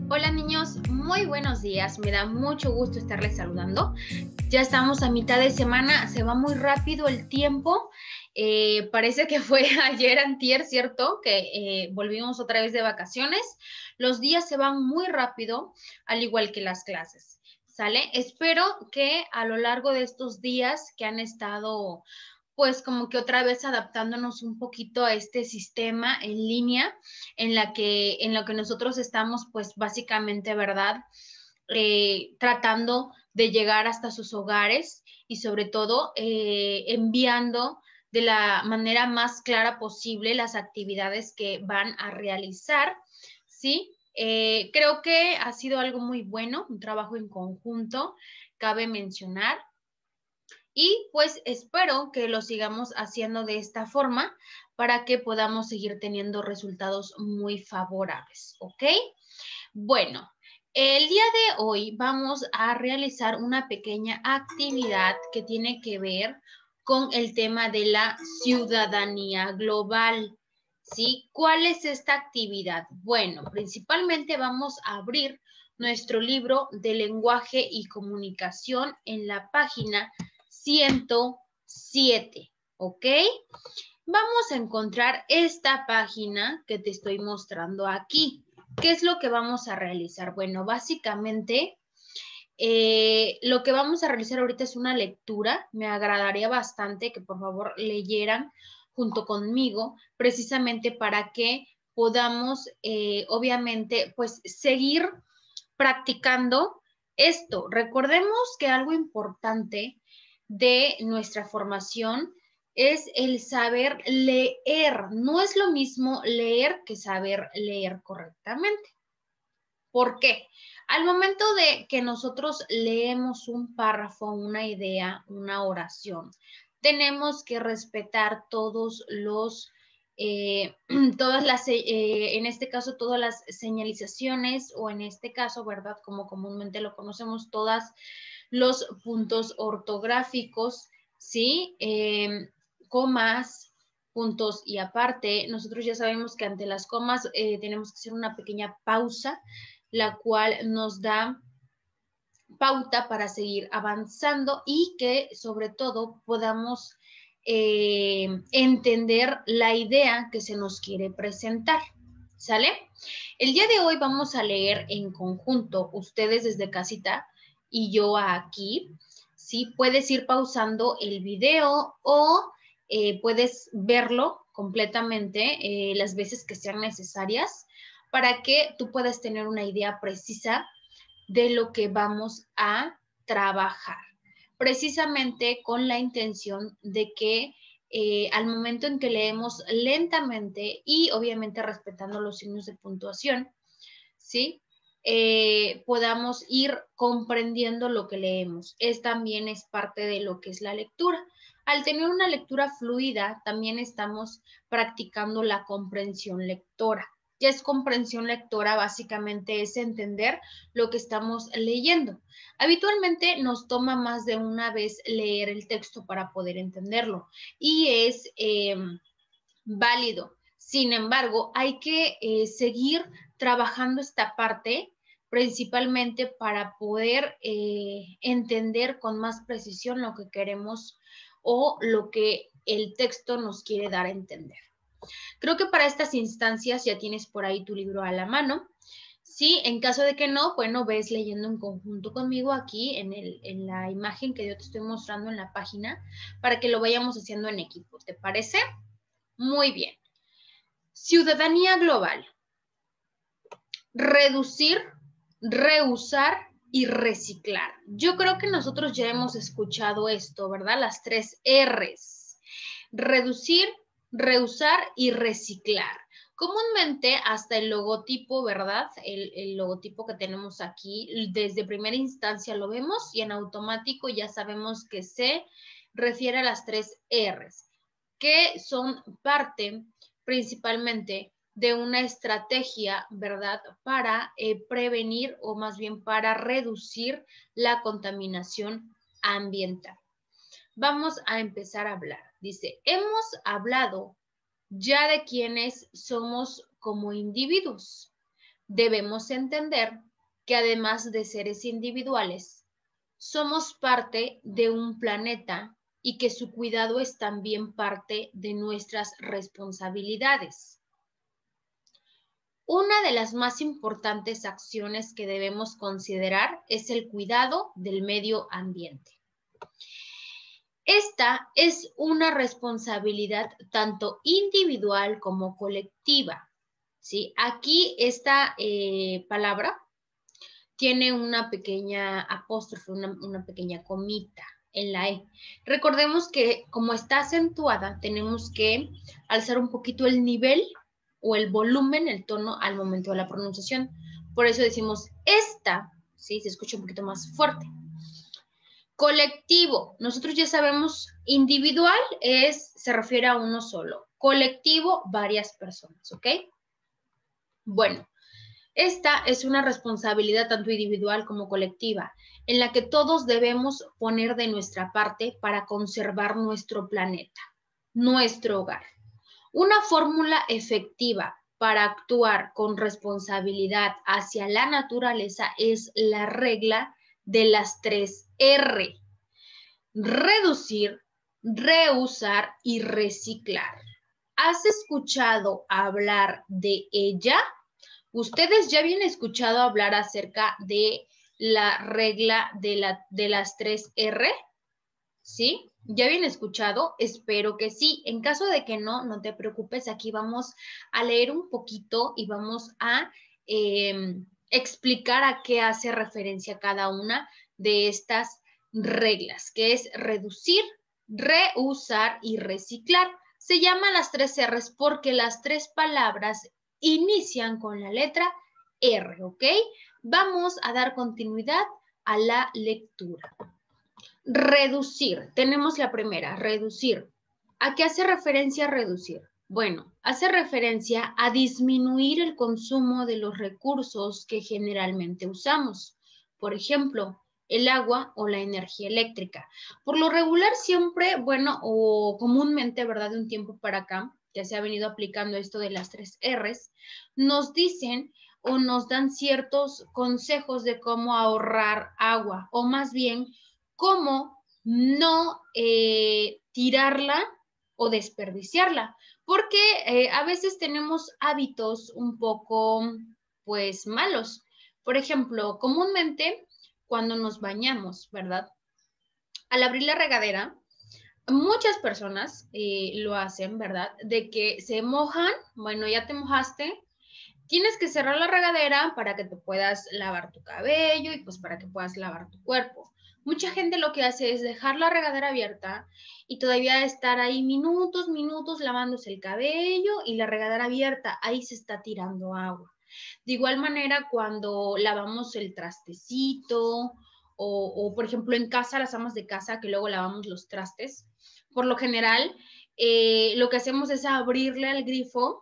Hola niños, muy buenos días, me da mucho gusto estarles saludando. Ya estamos a mitad de semana, se va muy rápido el tiempo, parece que fue ayer antier, ¿cierto? Que volvimos otra vez de vacaciones. Los días se van muy rápido, al igual que las clases, ¿sale? Espero que a lo largo de estos días que han estado pues como que otra vez adaptándonos un poquito a este sistema en línea en lo que nosotros estamos pues básicamente, ¿verdad? Tratando de llegar hasta sus hogares y sobre todo enviando de la manera más clara posible las actividades que van a realizar, ¿sí? Creo que ha sido algo muy bueno, un trabajo en conjunto, cabe mencionar. Y pues espero que lo sigamos haciendo de esta forma para que podamos seguir teniendo resultados muy favorables, ¿ok? Bueno, el día de hoy vamos a realizar una pequeña actividad que tiene que ver con el tema de la ciudadanía global, ¿sí? ¿Cuál es esta actividad? Bueno, principalmente vamos a abrir nuestro libro de lenguaje y comunicación en la página 107, ¿ok? Vamos a encontrar esta página que te estoy mostrando aquí. ¿Qué es lo que vamos a realizar? Bueno, básicamente lo que vamos a realizar ahorita es una lectura. Me agradaría bastante que por favor leyeran junto conmigo, precisamente para que podamos, obviamente, pues seguir practicando esto. Recordemos que algo importante de nuestra formación es el saber leer. No es lo mismo leer que saber leer correctamente. ¿Por qué? Al momento de que nosotros leemos un párrafo, una idea, una oración, tenemos que respetar todos los, todas las, en este caso, todas las señalizaciones o en este caso, ¿verdad? Como comúnmente lo conocemos, todas los puntos ortográficos, ¿sí? Comas, puntos y aparte, nosotros ya sabemos que ante las comas tenemos que hacer una pequeña pausa, la cual nos da pauta para seguir avanzando y que sobre todo podamos entender la idea que se nos quiere presentar. ¿Sale? El día de hoy vamos a leer en conjunto, ustedes desde casita y yo aquí. ¿Sí? Puedes ir pausando el video o puedes verlo completamente las veces que sean necesarias para que tú puedas tener una idea precisa de lo que vamos a trabajar, precisamente con la intención de que al momento en que leemos lentamente y obviamente respetando los signos de puntuación, ¿sí? Podamos ir comprendiendo lo que leemos. También es parte de lo que es la lectura. Al tener una lectura fluida, también estamos practicando la comprensión lectora. ¿Qué es comprensión lectora? Básicamente es entender lo que estamos leyendo. Habitualmente nos toma más de una vez leer el texto para poder entenderlo y es válido. Sin embargo, hay que seguir trabajando esta parte principalmente para poder entender con más precisión lo que queremos o lo que el texto nos quiere dar a entender. Creo que para estas instancias ya tienes por ahí tu libro a la mano. Sí, en caso de que no, bueno, ves leyendo en conjunto conmigo aquí en la imagen que yo te estoy mostrando en la página para que lo vayamos haciendo en equipo. ¿Te parece? Muy bien. Ciudadanía global. Reducir, reusar y reciclar. Yo creo que nosotros ya hemos escuchado esto, ¿verdad? Las 3 R's. Reducir, reusar y reciclar. Comúnmente hasta el logotipo, ¿verdad? El logotipo que tenemos aquí, desde primera instancia lo vemos y en automático ya sabemos que se refiere a las 3 R's, que son parte principalmente de una estrategia, ¿verdad?, para prevenir o más bien para reducir la contaminación ambiental. Vamos a empezar a hablar. Dice, hemos hablado ya de quiénes somos como individuos, debemos entender que además de seres individuales, somos parte de un planeta y que su cuidado es también parte de nuestras responsabilidades. Una de las más importantes acciones que debemos considerar es el cuidado del medio ambiente. Esta es una responsabilidad tanto individual como colectiva, ¿sí? Aquí esta palabra tiene una pequeña apóstrofe, una pequeña comita en la E. Recordemos que como está acentuada, tenemos que alzar un poquito el nivel o el volumen, el tono al momento de la pronunciación. Por eso decimos esta, ¿sí? Se escucha un poquito más fuerte. Colectivo, nosotros ya sabemos, individual se refiere a uno solo. Colectivo, varias personas, ¿ok? Bueno, esta es una responsabilidad tanto individual como colectiva, en la que todos debemos poner de nuestra parte para conservar nuestro planeta, nuestro hogar. Una fórmula efectiva para actuar con responsabilidad hacia la naturaleza es la regla de las 3 R. Reducir, reusar y reciclar. ¿Has escuchado hablar de ella? ¿Ustedes ya habían escuchado hablar acerca de la regla de las 3 R? ¿Sí? ¿Ya habían escuchado? Espero que sí. En caso de que no, no te preocupes. Aquí vamos a leer un poquito y vamos a explicar a qué hace referencia cada una de estas reglas, que es reducir, reusar y reciclar. Se llaman las 3 R's porque las 3 palabras inician con la letra R, ¿ok? Vamos a dar continuidad a la lectura. Reducir, tenemos la primera, reducir. ¿A qué hace referencia reducir? Bueno, hace referencia a disminuir el consumo de los recursos que generalmente usamos. Por ejemplo, el agua o la energía eléctrica. Por lo regular siempre, bueno, o comúnmente, ¿verdad? De un tiempo para acá, ya se ha venido aplicando esto de las 3 R's, nos dicen o nos dan ciertos consejos de cómo ahorrar agua, o más bien, cómo no tirarla o desperdiciarla, porque a veces tenemos hábitos un poco, pues, malos. Por ejemplo, comúnmente cuando nos bañamos, ¿verdad? Al abrir la regadera, muchas personas lo hacen, ¿verdad? De que se mojan, bueno, ya te mojaste, tienes que cerrar la regadera para que te puedas lavar tu cabello y pues para que puedas lavar tu cuerpo. Mucha gente lo que hace es dejar la regadera abierta y todavía estar ahí minutos lavándose el cabello y la regadera abierta, ahí se está tirando agua. De igual manera, cuando lavamos el trastecito por ejemplo, en casa, las amas de casa que luego lavamos los trastes, por lo general, lo que hacemos es abrirle al grifo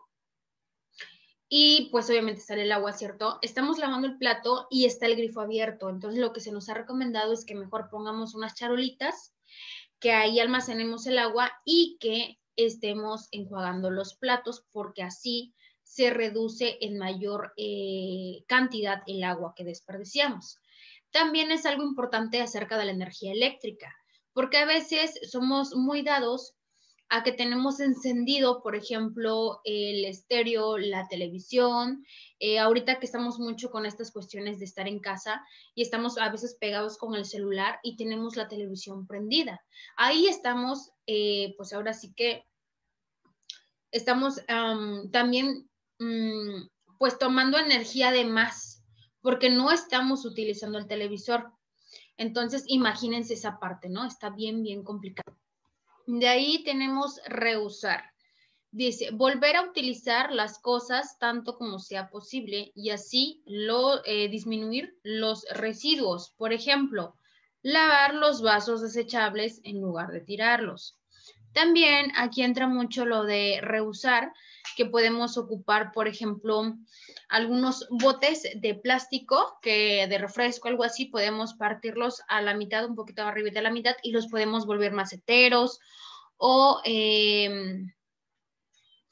y pues obviamente sale el agua, ¿cierto? Estamos lavando el plato y está el grifo abierto. Entonces lo que se nos ha recomendado es que mejor pongamos unas charolitas, que ahí almacenemos el agua y que estemos enjuagando los platos porque así se reduce en mayor cantidad el agua que desperdiciamos. También es algo importante acerca de la energía eléctrica, porque a veces somos muy dados a que tenemos encendido, por ejemplo, el estéreo, la televisión. Ahorita que estamos mucho con estas cuestiones de estar en casa y estamos a veces pegados con el celular y tenemos la televisión prendida. Ahí estamos, pues ahora sí que estamos también, pues tomando energía de más, porque no estamos utilizando el televisor. Entonces, imagínense esa parte, ¿no? Está bien complicado. De ahí tenemos reusar. Dice, volver a utilizar las cosas tanto como sea posible y así disminuir los residuos. Por ejemplo, lavar los vasos desechables en lugar de tirarlos. También aquí entra mucho lo de reusar, que podemos ocupar, por ejemplo, algunos botes de plástico, que de refresco, algo así, podemos partirlos a la mitad, un poquito arriba de la mitad, y los podemos volver maceteros o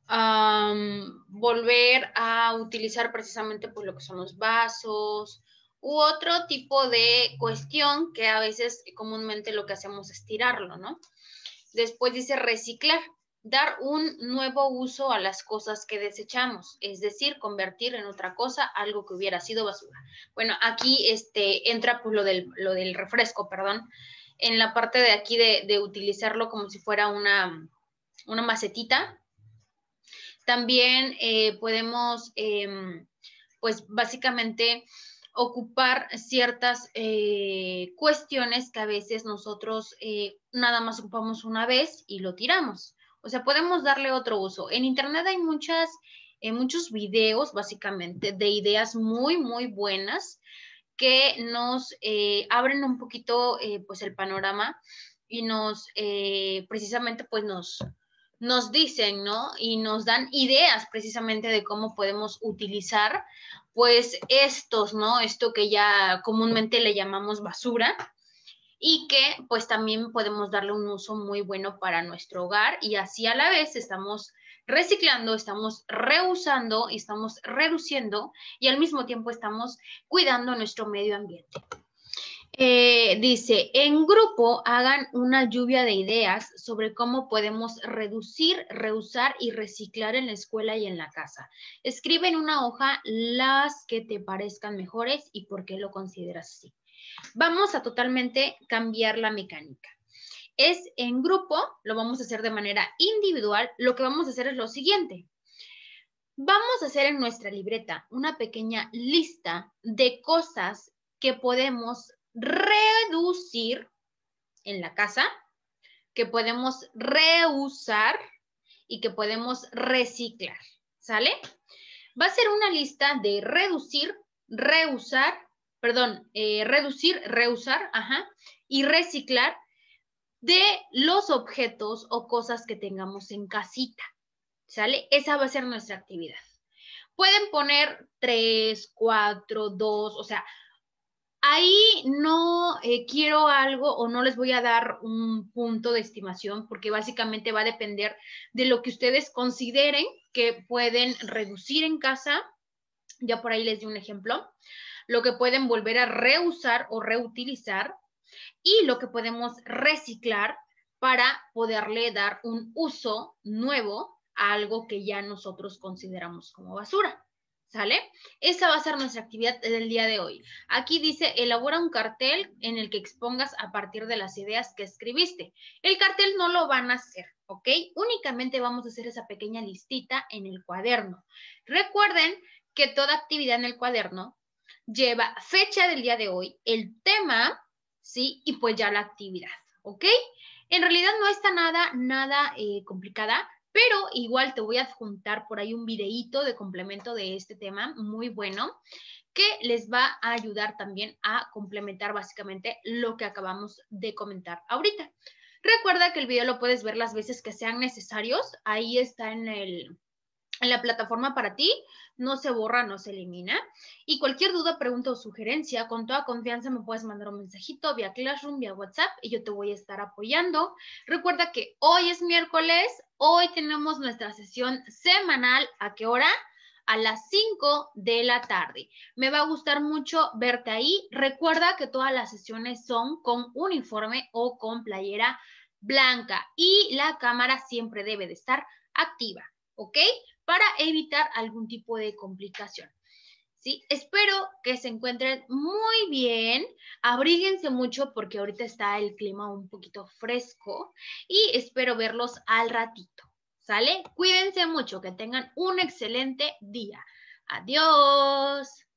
volver a utilizar precisamente pues lo que son los vasos u otro tipo de cuestión que a veces comúnmente lo que hacemos es tirarlo, ¿no? Después dice reciclar, dar un nuevo uso a las cosas que desechamos, es decir, convertir en otra cosa algo que hubiera sido basura. Bueno, aquí entra pues lo del refresco, perdón, en la parte de aquí de utilizarlo como si fuera una macetita. También podemos, pues básicamente, ocupar ciertas cuestiones que a veces nosotros nada más ocupamos una vez y lo tiramos. O sea, podemos darle otro uso. En internet hay muchos videos, básicamente, de ideas muy, muy buenas que nos abren un poquito, pues, el panorama y nos, precisamente, pues, nos dicen, ¿no? Y nos dan ideas precisamente de cómo podemos utilizar, pues, ¿no? Esto que ya comúnmente le llamamos basura y que, pues, también podemos darle un uso muy bueno para nuestro hogar y así a la vez estamos reciclando, estamos reusando y estamos reduciendo y al mismo tiempo estamos cuidando nuestro medio ambiente. Dice, en grupo hagan una lluvia de ideas sobre cómo podemos reducir, reusar y reciclar en la escuela y en la casa. Escribe en una hoja las que te parezcan mejores y por qué lo consideras así. Vamos a totalmente cambiar la mecánica. Es en grupo, lo vamos a hacer de manera individual. Lo que vamos a hacer es lo siguiente. Vamos a hacer en nuestra libreta una pequeña lista de cosas que podemos reducir en la casa, que podemos reusar y que podemos reciclar, ¿sale? Va a ser una lista de reducir, reusar, y reciclar de los objetos o cosas que tengamos en casita, ¿sale? Esa va a ser nuestra actividad. Pueden poner 3, 4, 2, o sea, ahí no quiero algo o no les voy a dar un punto de estimación porque básicamente va a depender de lo que ustedes consideren que pueden reducir en casa. Ya por ahí les di un ejemplo. Lo que pueden volver a reusar o reutilizar y lo que podemos reciclar para poderle dar un uso nuevo a algo que ya nosotros consideramos como basura. ¿Sale? Esa va a ser nuestra actividad del día de hoy. Aquí dice, elabora un cartel en el que expongas a partir de las ideas que escribiste. El cartel no lo van a hacer, ¿ok? Únicamente vamos a hacer esa pequeña listita en el cuaderno. Recuerden que toda actividad en el cuaderno lleva fecha del día de hoy, el tema, ¿sí? Y pues ya la actividad, ¿ok? En realidad no está nada complicada, pero igual te voy a adjuntar por ahí un videíto de complemento de este tema muy bueno que les va a ayudar también a complementar básicamente lo que acabamos de comentar ahorita. Recuerda que el video lo puedes ver las veces que sean necesarios. Ahí está en la plataforma para ti, no se borra, no se elimina. Y cualquier duda, pregunta o sugerencia, con toda confianza me puedes mandar un mensajito vía Classroom, vía WhatsApp y yo te voy a estar apoyando. Recuerda que hoy es miércoles, hoy tenemos nuestra sesión semanal. ¿A qué hora? A las 5 de la tarde. Me va a gustar mucho verte ahí. Recuerda que todas las sesiones son con uniforme o con playera blanca y la cámara siempre debe de estar activa, ¿ok? Para evitar algún tipo de complicación. ¿Sí? Espero que se encuentren muy bien, abríguense mucho porque ahorita está el clima un poquito fresco y espero verlos al ratito, ¿sale? Cuídense mucho, que tengan un excelente día. Adiós.